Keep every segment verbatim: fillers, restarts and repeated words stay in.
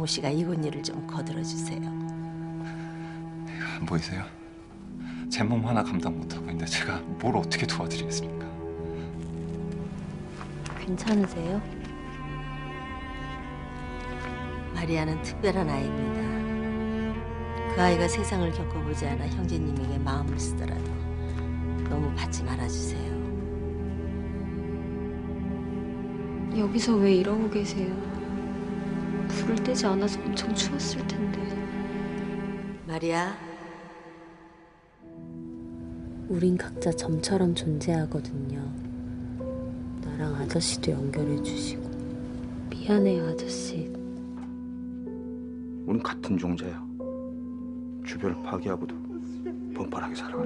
씨가 이혼 일을 좀 거들어주세요. 안 보이세요? 제 몸 하나 감당 못하고 있는데 제가 뭘 어떻게 도와드리겠습니까? 괜찮으세요? 마리아는 특별한 아이입니다. 그 아이가 세상을 겪어보지 않아 형제님에게 마음을 쓰더라도 너무 받지 말아주세요. 여기서 왜 이러고 계세요? 불을 떼지 않아서 엄청 추웠을 텐데. 마리아, 우린 각자 점처럼 존재하거든요. 나랑 아저씨도 연결해 주시고. 미안해요, 아저씨. 우린 같은 종자야. 주변을 파괴하고도 번팔하게 살아가.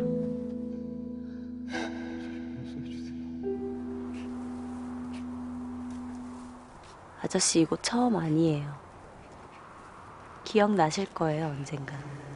아저씨 이거 처음 아니에요. 기억나실 거예요, 언젠가.